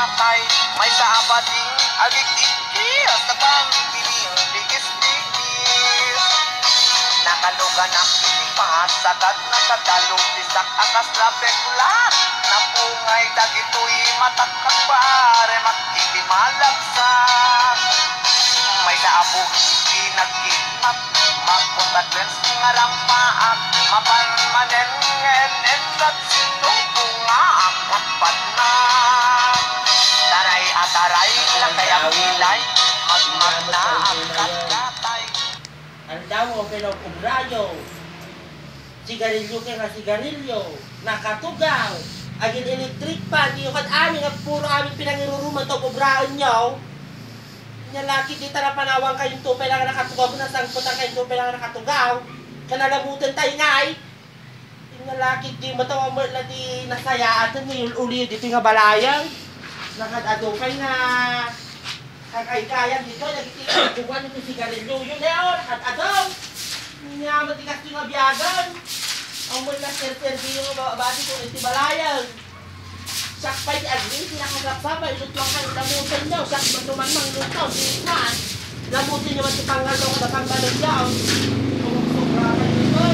nagkatay. May sa abading agig-igil sa pambiling bigis-bigis. Nakalugan ang ilipas, sagad na sa dalog, bisak akas na beklat. Napungay dagito'y matakak pare, magkilimalagsak. May sa abog pinagkidnap, magpuntaglen nga rampaak, mapanmanen-ngen at sinubunga ang katpat na. Taray ataray lang kaya pilay, magmag na ang katgatay. Ano daw mo, pinakubrayo, sigarilyo kaya nga sigarilyo, nakatugaw, agin electric pan, di yung amin nga puro amin pinangiruruman to kubraan nyo. Nyalaki di tara panawang kayong tupay lang nakatugaw, kung nasangputan kayong tupay lang nakatugaw, kanalabutan tayo ngay. Nyalaki di matawa mo na di nasayaan ngayon uli dito nga balayang. Nakadadupay nga kakay-kayan dito, nagtikuhan yung sigarilyo yun na yun, nakadadaw. Nga matigas yung abiyagan. Ang mula ser-serbi yung bati kung iti balayang. Sak pa iti agri, sinakasapsapa, ilutwang ka yung lamutin nyo. Sak matuman mang lutaw, sinisman. Lamutin nyo mati pangalo ka na pangbalong nyo. Kung sobra ka nyo.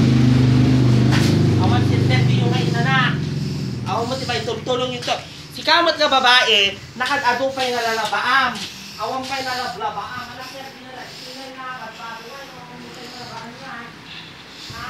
Awan ser-serbi yung ngayon na. Awan mo tiba itultulong yung to. Si kamot nga babae, nakad-ado pa yung nalalabaam. Awan pa yung nalalabaam. Anak niya, pinalagsinay na, kadbago nga, awan mo pa yung nalalabaam nga. Ha?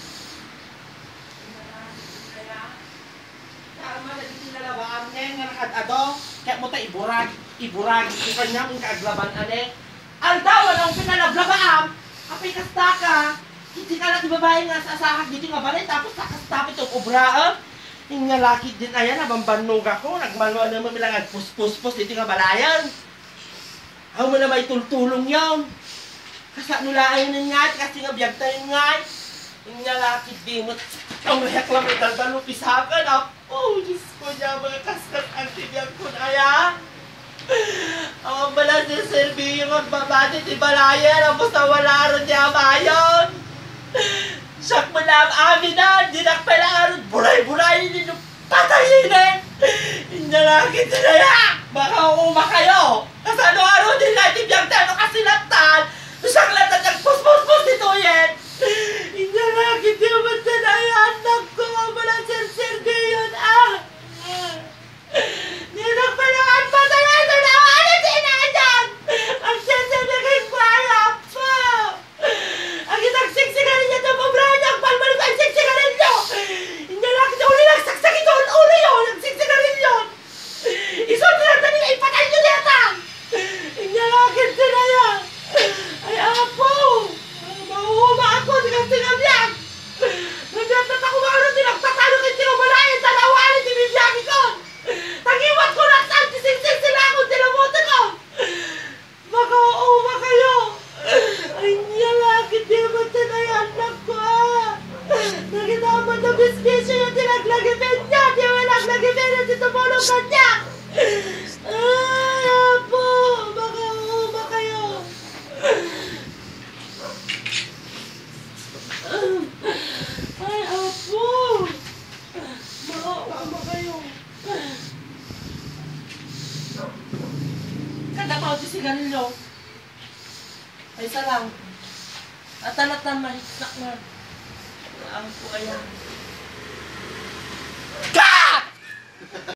Tama na dito nalalabaam niya, nga nakad-ado. Kaya mo tayo iburag. Ito kanya mong kaaglaban, ane. Aldawan ang pinalablabaam. Apay kasta ka. Hindi ka lang babae nga sa asahag dito nga balay. Tapos sakastapit yung obraam. Yung nga laki din ayan, nabambanog ako, nagmanuan naman bilang agpus-pus-pus dito nga balayan. Ako mo na may tultulong yun. Kasi nulain na nga, kasi nga biyag tayo nga. Yung nga laki din mo, ang layak lang may dalbalupis hakan. Oh, Diyos ko niya, mga kaskas ang tibiyag ko na yan. Ang balas yung serbiyo magbabati di balayan, ang basta wala rin niya mayon. Siyak mo na ang amin na, dinakpailangan, buray-buray, patayin eh! Hindi na kitinaya! Baka uma kayo! Kasi ano-ano din natin yung tano kasilatan! Siyang latan ng pus-pus-pus dito yan! Hindi na kitinaya, anak ko, malang sir-sir yun, ah! Dinakpailangan, patayin na ano din na dyan! Ang sir-sir na kayong bayap po! Ang itagsik-sigarin niya ito, mabrahan niya, ang palmalo ka, sigarin niyo! Hindi lang kita uli nagsaksak ito, ulo yun, nagsik-sigarin yun! Iso nilata nila, ipatay niyo nila! Hindi lang kita na yan! Ay, apo! Mahuhuma ako, sigang-singabyag! Nagdatat ako mga ano, tinagtatalo kayo tinumalayan, talawanin, tinibiyagi ko! Tagiwat ko lang saan, tising-sing sila ako, tinamutin ko! Makauma kayo! Ay, niya lagi, di naman tinayan lang ko ah! Naginaman na bisbisyo yung tinaglagipin niya! Di mo naglagipin yung titubulong ka niya! Ay, apo! Makauma kayo! Ay, apo! Makauma kayo! Kadapaw si sigarilyo! Ay, isa lang. At talatan mahigsak na. Ang po ayan.